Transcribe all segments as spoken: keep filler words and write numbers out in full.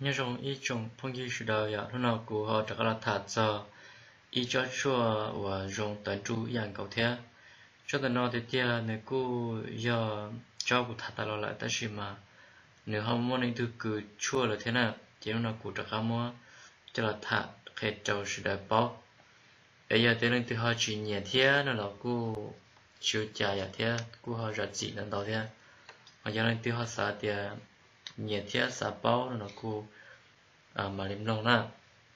nhớ trong ý trong phong ghi sự đời ya nó của họ chắc là thả giờ ý cho chua và dùng tận chú dạng cầu thế cho tận nó thì tia nếu cô giờ cho của thả ta lại ta chỉ mà nếu họ muốn những thứ cứ chua là thế nào thì nó của chắc mua cho là thả hệ trâu sự đời bao bây giờ tới lần thứ họ chỉ nhẹ thế nó là cô chiều dài ya thế cô họ rất dị lần đầu thế mà giờ lần thứ họ xả thì nhẹ thế xả bao nó cô à mà điểm lòng na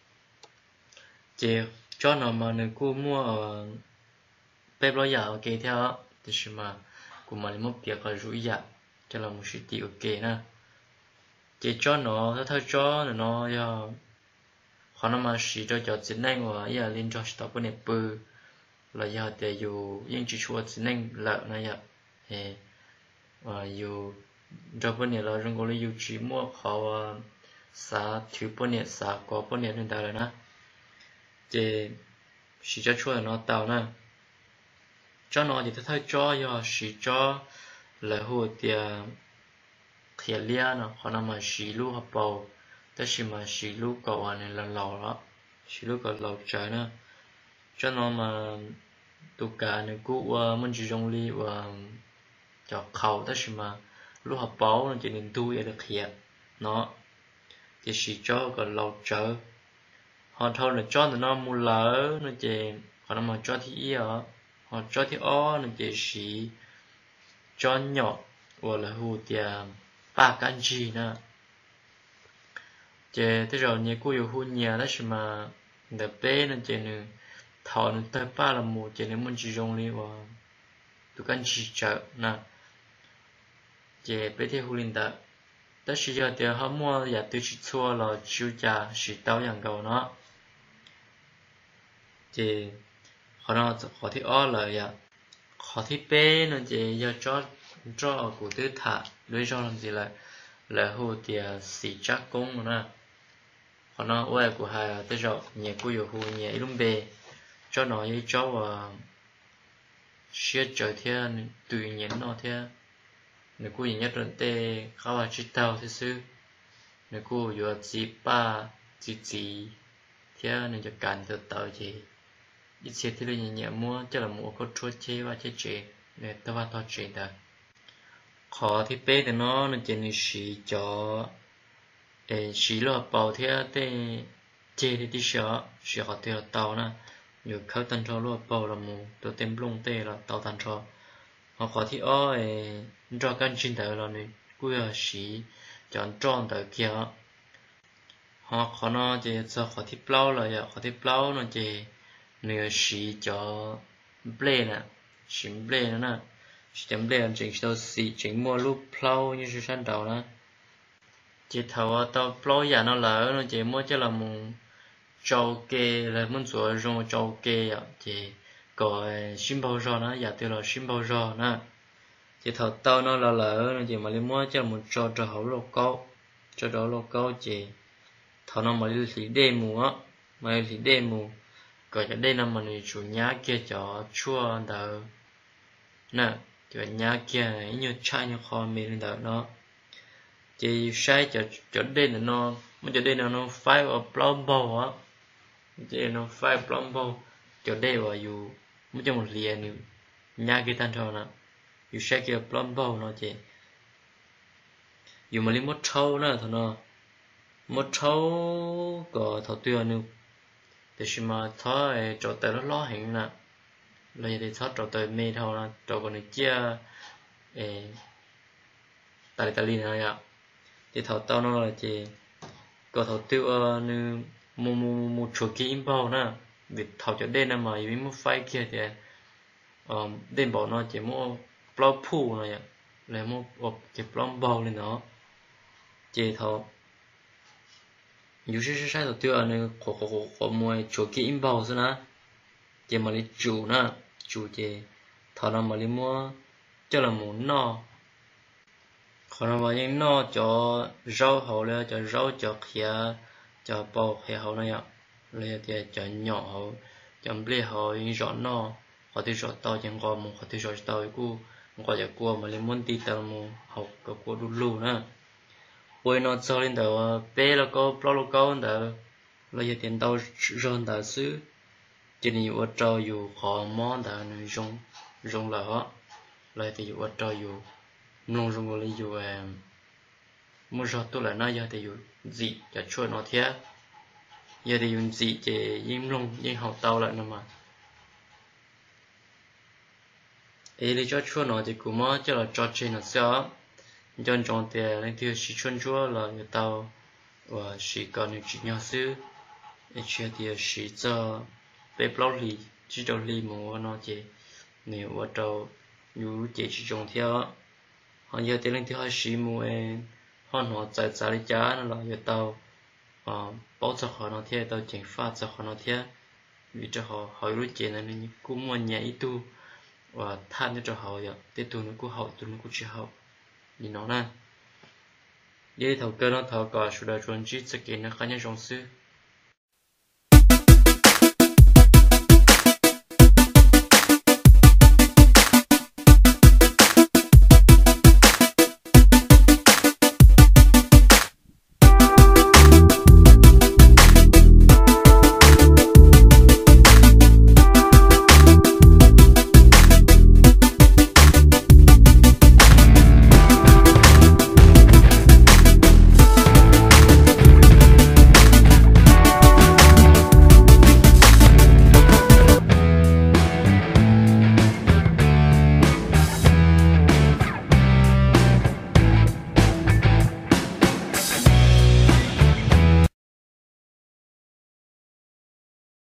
chỉ cho nó mà nếu cô mua ở bếp lo giả ok theo thì mà cô mà điểm một việc là rủi giả cho là một sự tiêu ok na chỉ cho nó nó thôi cho nó giờ họ nó mà chỉ cho cho chính năng và giờ lên cho stop cái này bự là giờ để dù những chỉ chua chính năng lợn này giờ thì và dù cho cái này là trong cái dù chỉ mua họ xã thiếu bữa nhiệt xã có bữa nhiệt nên đào nè, thì chỉ cho chua nó tàu nè, cho nó thì thay cho do chỉ cho là hồ tiền khía lia nó họ nằm mà chỉ lu hấp bầu,แต่chỉ mà chỉ lu cầu anh này là lẩu đó, chỉ lu cầu lẩu trái nè, cho nó mà tụ cả này cũ mình chỉ dùng li và cho khẩuแต่chỉ mà lu hấp bầu nó chỉ nên tu ở được khía nó thì chỉ cho cái lẩu chở họ thôi là cho nó mua lỡ nó chỉ họ nó mà cho thì ít ở họ cho thì ó nó chỉ chỉ cho nhỏ hoặc là hồ tiền ba căn gì nè chỉ thế rồi như cô yêu hôn nhà đó mà đợt bé nó chỉ nữa thọ nó tới ba là một chỉ nếu muốn chỉ dùng đi và tụ căn chỉ chở nè chỉ bé thì hôn linh đó tất nhiên giờ thì họ mua nhà tôi chỉ xua là chiếu trả chỉ taoอย่างcầu nó thì họ nó họ thì ó là ya họ thì bé nó chỉ giờ cho cho của tôi thả đối cho làm gì lại là hồ thì xì chắc công nè họ nó ôi của hai tới rồi nhà cô yêu hồ nhà lúc bé cho nó như cho và xếp trời thiên tùy nhẫn nó thiên nếu cô nhìn nhất là tê khá là chỉ tao thế sư nếu cô vừa chỉ ba chỉ chỉ thế nên cho cần từ từ gì ít xe thì là nhẹ mua cho là mua có chuột chế và chế chế để tao vào tao chế được khó thì bé thì nó là chỉ là xí cho để xí lo bảo thế tê chế thì đi sợ xí họ theo tao nè nhiều khâu tan cho lo bảo là mua tôi tem lông tê là tao tan cho họ khó thì ôi cho căn chính đời là này cứ là xí chọn tròn đời kia họ khó nó chỉ cho khó thì plau là giờ khó thì plau nó chỉ nửa xí cho ble nè xí ble nữa nè xí chấm ble chính đâu xí chính mua lúc plau như sự san đầu nè chỉ thầu tao plau giờ nó lỡ nó chỉ mua cho là một trâu kê là muốn做用trâu kê à chỉ có xin bao giờ nó giờ tôi là xin bao giờ nè chỉ thầu tao nó là lỡ nó chỉ mà lấy mua cho một trâu trâu hậu lô câu cho đó lô câu chỉ thầu nó mà lấy xí đê mù á mà lấy xí đê mù có cho đây là mình chủ nhà kia cho chua đỡ nè cho nhà kia này như chai như kho mình đỡ nó chỉ sai cho cho đây là nó mới cho đây là nó phải ở plumbo á chỉ nó phải plumbo cho đây vào dù mới cho một liền nữa nhà kia tan thôi nè dù sai kia plumbo nó chỉ dù mà lấy một trâu nữa thôi nó một trâu có thầu tiêu nữa để mà thôi cho tới nó lo hình nè lấy để thoát cho tới mê thầu nè cho con này chia tại tại liên này ạ thì thầu tao nó là chỉ có thầu tiêu như một một một chuột kia import nè việc thầu cho đây nè mà vì một file kia thì đền bảo nó chỉ một block pool này ạ là một một cái block bao lên nó chỉ thầu有些是晒到对啊，那个火火火火木做给引爆是呢，这么里煮呢，煮这，他那么里么，叫了么孬，可能话因孬叫烧好了，叫烧叫黑，叫爆黑好那样，来这叫鸟好，叫不里好因烧孬，或者烧到ยังก็么，或者烧到一股，我จะกลัวมัน里มันตีตา么，好个กลัวดูลูนะ。 bồi nó cho lên đầu bé là có pro là có đó là giờ tiền đâu rơn đó xứ chỉ là ở trò dù khó món đó nó dùng dùng là họ lại thì ở trò dù nông dùng là dù mua cho tôi là nó giờ thì dù gì cho chua nó thế giờ thì dùng gì để im lông nhưng học tàu lại nữa mà ấy để cho chua nó thì cũng mới cho là cho trên nó sao cho trong thì lên tiêu chỉ chuyên chúa là người tàu và chỉ còn những chuyện nhỏ xíu để chia thì chỉ cho bé blog li chỉ cho li một nó chỉ nếu ở đâu như chỉ chỉ trong theo họ giờ thì lên tiêu hai chỉ mua họ nó chạy chạy đi giá nó là người tàu và bảo cho họ nó theo tàu chuyển phát cho họ nó theo vì cho họ họรู้chuyện này nên cũng muốn nhảy tu và than cho họ vậy để tu nó cũng hậu tu nó cũng chỉ hậu nhìn nó nè đi thầu cơ nó thầu cả sudah chuẩn chỉ sẽ kiến nó khá nhanh trong sư